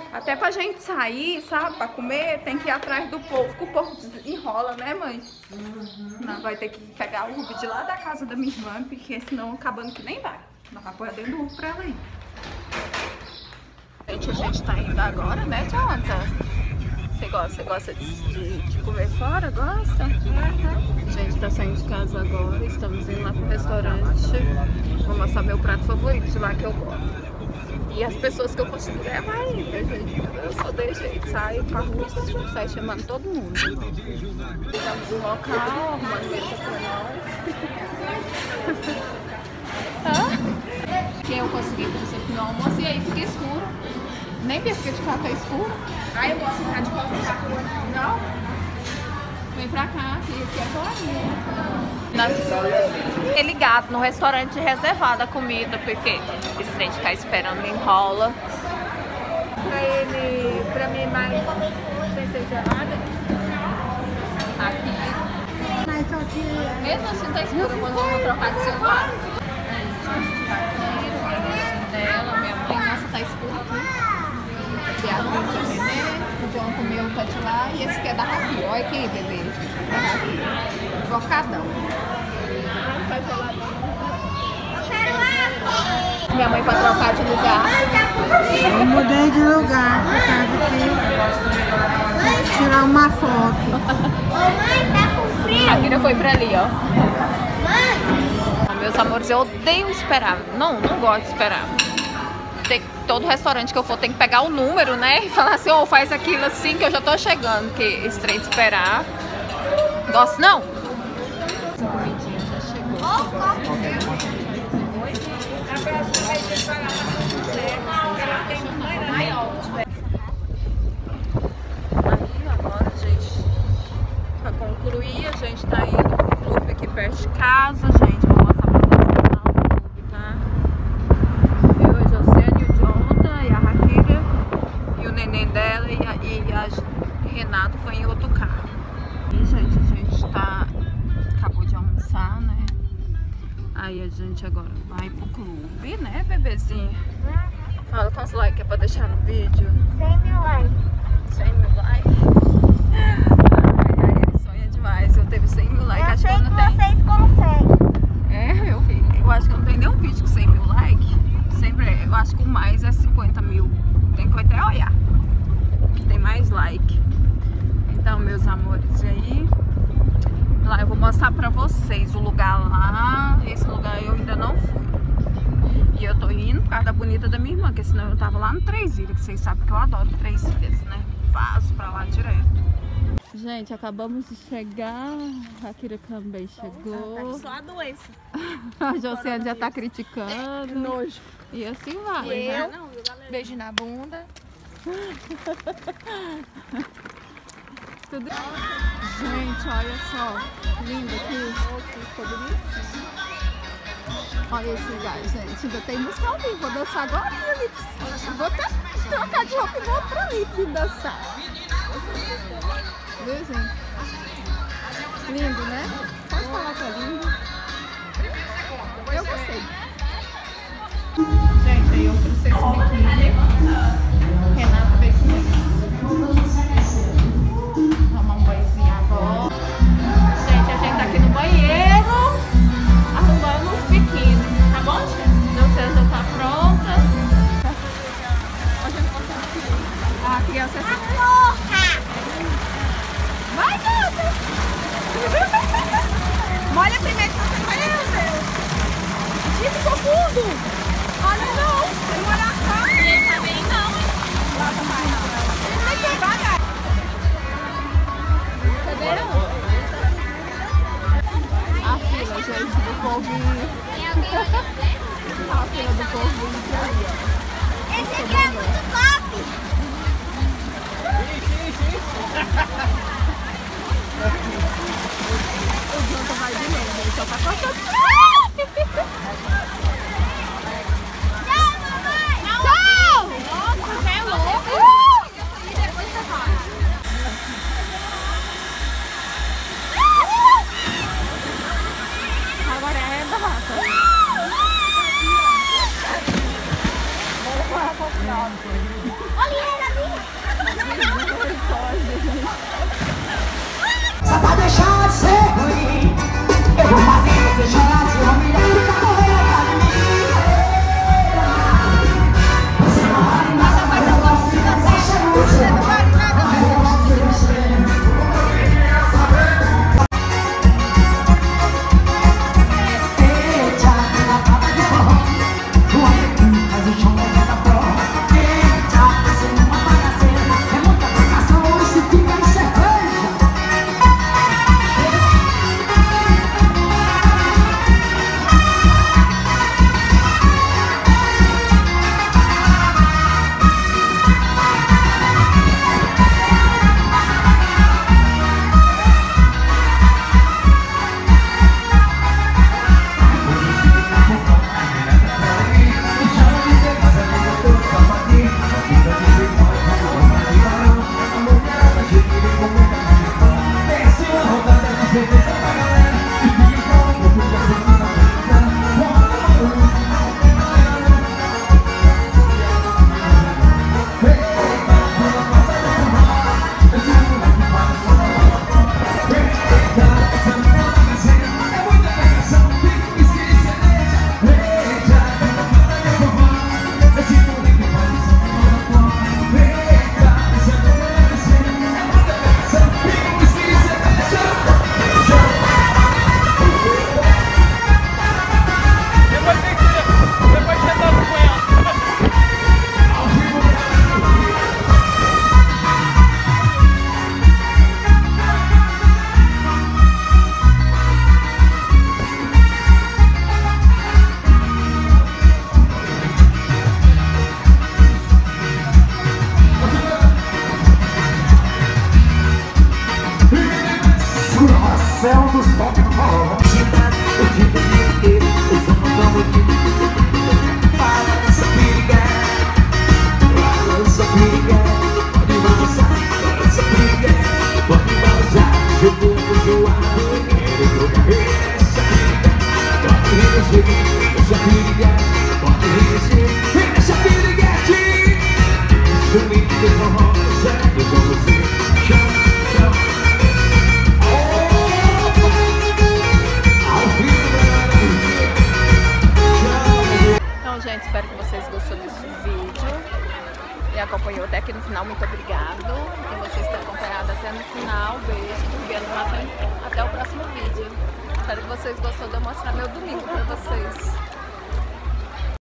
Até pra gente sair, sabe, pra comer, tem que ir atrás do povo, que o povo enrola, né, mãe? Nós vai ter que pegar o Uber de lá da casa da minha irmã, porque senão acabando que nem vai. Nós vamos pôr dentro do Uber pra ela ir. A gente tá indo agora, né, Jonathan? Você gosta de comer fora? Gosta? A gente tá saindo de casa agora, estamos indo lá pro restaurante. Vou mostrar meu prato favorito de lá que eu gosto. E as pessoas que eu consigo levar ainda, gente. Eu só desse jeito, saio com a rua, sai chamando todo mundo. Estamos no local, arrumando mesa pra nós. Que eu consegui fazer no almoço e aí fica escuro. Nem pesca de carro tá escuro. Aí eu gosto de ficar de qualquer carro. Não? Vem pra cá, que aqui é boinha. É ligado no restaurante reservado a comida, porque esse trem de ficar esperando enrola. Pra ele, pra mim, mais sem ser gelada. Aqui. Mesmo assim tá escuro, quando eu vou trocar de celular. Dela, minha mãe, nossa, tá escuro aqui. Aqui é a Rita, né? O João comeu o tá de lá e esse aqui é da Raquel. Olha aqui, bebê. Bocadão. Minha mãe pra trocar de lugar. Eu mudei de lugar por causa que tirar uma foto. A Kira foi pra ali, ó. Meus amores, eu odeio esperar. Não gosto de esperar. Todo restaurante que eu for tem que pegar o número, né? E falar assim, ó, faz aquilo assim que eu já tô chegando. Porque esse trem de esperar. Gosto não? Essa comidinha já chegou. Aí agora, gente, pra concluir, a gente tá indo pro clube aqui perto de casa, gente. Vou mostrar pra vocês o clube, tá? Eu, a Josiane, o Jonathan e a Raquel e o neném dela e a Renato foi em outro carro. E, gente, a gente acabou de almoçar, né? Aí a gente agora vai pro clube, né, bebezinho? Fala quantos likes é pra deixar no vídeo? 100 mil likes. 100 mil likes? Ai, ele sonha demais. Eu teve 100 mil likes, acho que eu não tenho. Vocês conseguem. É, meu filho. Eu acho que eu não tenho nenhum vídeo com 100 mil likes. Sempre, eu acho que o mais é 50 mil. Tem que até olhar. Que tem mais like. Então, meus amores, e aí? Lá eu vou mostrar pra vocês o lugar lá. Esse lugar eu ainda não fui. E eu tô indo por causa da bonita da minha irmã, porque senão eu tava lá no Três Ilhas, que vocês sabem que eu adoro Três Ilhas, né? Vazo pra lá direto. Gente, acabamos de chegar. A Kira também chegou. Só a doença. A Josiane já tá criticando. Nojo. E assim vai. E né? eu? Beijo na bunda. Tudo... Gente, olha só. Lindo aqui. Ficou bonito. Olha esse lugar, gente. Ainda tem música ao vivo. Vou dançar agora, Lips. Vou até trocar de roupa e vou pra Lips dançar. Viu, gente? Lindo, né? Pode falar que é lindo. Eu gostei. Gente, aí eu trouxe esse biquíni. Renato veio comigo. Tomar um banhozinho agora. Gente, a gente tá aqui no banheiro arrumando os biquínis. Tá bom, tia? Não sei, já tá pronta. A criança é assim. Vai, gata! Molha primeiro que você vai ver. Ih, ficou fundo! Olha não! Tem que molhar a cara. Ele tá bem não. Lá do pai. Ele vai quebrar, gata. Entendeu? A fila, gente, do povinho. A fila do povinho que ali, ó. Esse aqui é muito top. O Jonathan vai de novo, ele só tá passando. Tchau, mamãe! Tchau! pode rolar. Eu te peguei, eu só não tomo de balança periga, balança periga, pode balançar, balança periga, pode balançar. Jogou pro joado, quero jogar essa periga, pode reagir, essa periga, pode reagir, essa piriguete. Isso me deixa rosa, eu vou você, chão, chão. Então, gente, espero que vocês gostou desse vídeo e acompanhou até aqui no final. Muito obrigado por vocês terem acompanhado até no final. Beijo, até o próximo vídeo. Espero que vocês gostou de eu mostrar meu domingo pra vocês.